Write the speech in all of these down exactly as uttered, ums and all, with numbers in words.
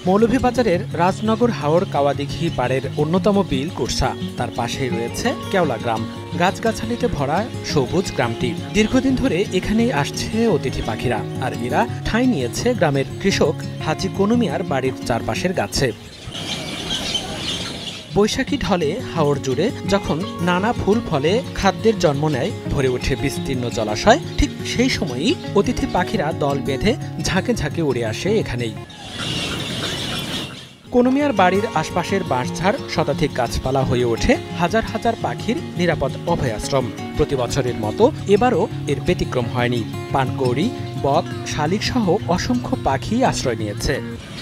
মৌলভীবাজারের রাজনগর হাওর কাওয়াদিঘি পাড়ের অন্যতম বিল কুরসা, তার পাশেই রয়েছে কেওলা গ্রাম। গাছগাছালিতে ভরা সবুজ গ্রামটি। দীর্ঘদিন ধরে এখানেই আসছে অতিথি পাখিরা, আর এরা ঠাঁই নিয়েছে গ্রামের কৃষক হাজি কনু মিয়ার বাড়ির চারপাশের গাছে। বৈশাখী ঢলে হাওর জুড়ে যখন নানা ফুল ফলে খাদ্যের জন্ম নেয়, ভরে ওঠে বিস্তীর্ণ জলাশয়, ঠিক সেই সময়ই অতিথি পাখিরা দল বেঁধে ঝাঁকে ঝাঁকে উড়ে আসে এখানেই। কনু মিয়ার বাড়ির আশপাশের বাঁশঝাড় শতাধিক গাছপালা হয়ে ওঠে হাজার হাজার পাখির নিরাপদ অভয়াশ্রম। প্রতি বছরের মতো এবারও এর ব্যতিক্রম হয়নি। পানকৌড়ি, বক, শালিক সহ অসংখ্য পাখি আশ্রয় নিয়েছে।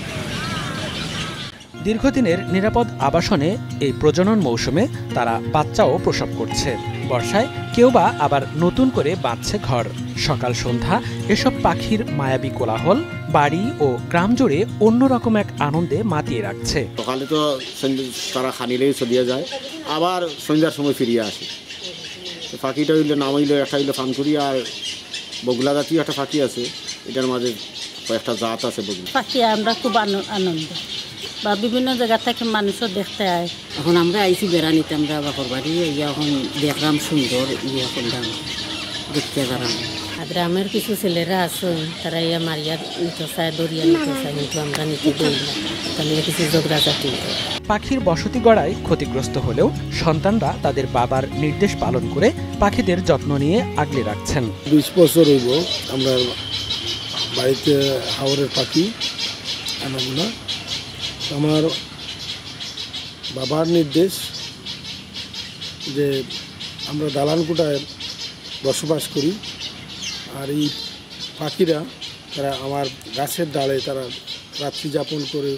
দীর্ঘদিনের নিরাপদ আবাসনে এই প্রজনন মৌসুমে তারা বাচ্চাও প্রসব করছে। বর্ষায় কেউ বা আবার নতুন করে বাঁধছে ঘর। সকাল সন্ধ্যা এসব পাখির মায়াবী কোলাহল বাড়ি ও গ্রাম জুড়ে অন্যরকম এক আনন্দে মাতিয়ে রাখছে। সকালে তো তারা খানিলেই চলিয়ে যায়, আবার সন্ধ্যার সময় ফিরিয়ে আসে। পাখিটা হইলে নাম হইলে একটা হইলে ফানকুড়ি, আর বগুলা জাতীয় একটা পাখি আছে, এটার মাঝে কয়েকটা জাত আছে বগুলা পাখি। আমরা খুব আনন্দ বা বিভিন্ন জায়গা থেকে মানুষও দেখতে আয়। এখন আমরা আইসি বেড়ানিতে, আমরা বাপর বাড়ি এখন দেখলাম সুন্দর ইয়ে করলাম দেখতে গেলাম। গ্রামের কিছু ছেলেরা আছে, তারা ইয়া মারিয়া নিতে চায়, দরিয়া নিতে চায়, কিন্তু আমরা নিতে দিই না, তাহলে কিছু ঝগড়াঝাটি। পাখির বসতি গড়ায় ক্ষতিগ্রস্ত হলেও সন্তানরা তাদের বাবার নির্দেশ পালন করে পাখিদের যত্ন নিয়ে আগলে রাখছেন। বিশ বছর হইব আমরা বাড়িতে হাওরের পাখি আনাম না। আমার বাবার নির্দেশ যে আমরা দালান কোঠায় বসবাস করি, আর এই পাখিরা তারা আমার গাছের ডালে তারা রাত্রি যাপন করে।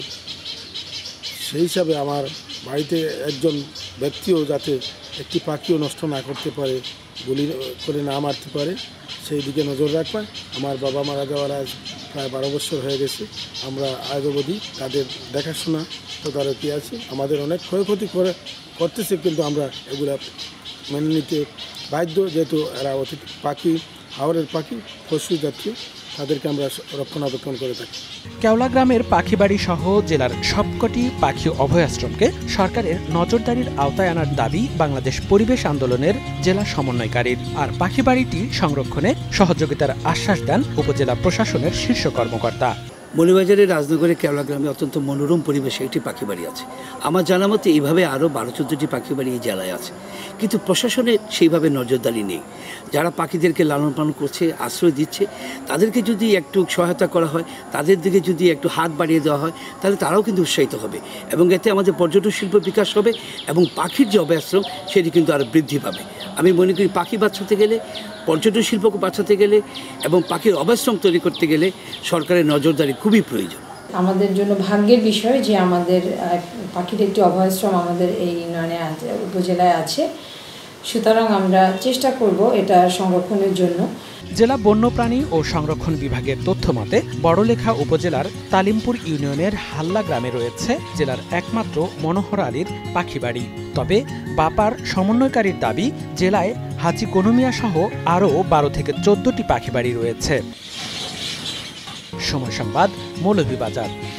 সেই হিসাবে আমার বাড়িতে একজন ব্যক্তিও যাতে একটি পাখিও নষ্ট না করতে পারে, গুলি করে না মারতে পারে, সেই দিকে নজর রাখবেন। আমার বাবা মারা যাওয়ার আজ প্রায় বারো বছর হয়ে গেছে। আমরা আজ অবধি তাদের দেখাশোনা তদারকি আছে। আমাদের অনেক ক্ষয়ক্ষতি করে করতেছে, কিন্তু আমরা এগুলা মেনে নিতে বাধ্য, যেহেতু এরা অতিথি পাখি, হাওরের পাখি, পশু জাতীয়, তাদেরকে আমরা রক্ষণাবেক্ষণ করে থাকি। কেওলা গ্রামের পাখিবাড়ি সহ জেলার সবকটি পাখি অভয়াশ্রমকে সরকারের নজরদারির আওতায় আনার দাবি বাংলাদেশ পরিবেশ আন্দোলনের জেলা সমন্বয়কারীর। আর পাখিবাড়িটি সংরক্ষণে সহযোগিতার আশ্বাস দেন উপজেলা প্রশাসনের শীর্ষ কর্মকর্তা। মৌলভীবাজারের রাজনগরের কেওলা গ্রামে অত্যন্ত মনোরম পরিবেশে একটি পাখি বাড়ি আছে। আমার জানা মতে এইভাবে আরও বারো চোদ্দোটি পাখি বাড়ি এই জেলায় আছে, কিন্তু প্রশাসনের সেইভাবে নজরদারি নেই। যারা পাখিদেরকে লালন পালন করছে, আশ্রয় দিচ্ছে, তাদেরকে যদি একটু সহায়তা করা হয়, তাদের দিকে যদি একটু হাত বাড়িয়ে দেওয়া হয়, তাহলে তারাও কিন্তু উৎসাহিত হবে, এবং এতে আমাদের পর্যটন শিল্প বিকাশ হবে, এবং পাখির যে অভয়াশ্রম সেটি কিন্তু আরও বৃদ্ধি পাবে। আমি মনে করি পাখি বাঁচাতে গেলে, পর্যটন শিল্পকে বাঁচাতে গেলে এবং পাখির অভয়াশ্রম তৈরি করতে গেলে সরকারের নজরদারি খুবই প্রয়োজন। আমাদের জন্য ভাগ্যের বিষয় যে আমাদের পাখির একটি অভয়াশ্রম আমাদের এই ইউনিয়নে উপজেলায় আছে। সুতরাং আমরা চেষ্টা করব এটা সংরক্ষণের জন্য। জেলা বন্যপ্রাণী ও সংরক্ষণ বিভাগের তথ্য মতে বড়লেখা উপজেলার তালিমপুর ইউনিয়নের হাল্লা গ্রামে রয়েছে জেলার একমাত্র মনোহর আলীর পাখিবাড়ি। তবে বাপার সমন্বয়কারীর দাবি, জেলায় হাজি কনু মিয়া সহ আরও বারো থেকে চোদ্দটি পাখিবাড়ি রয়েছে। সময় সংবাদ, মৌলভীবাজার।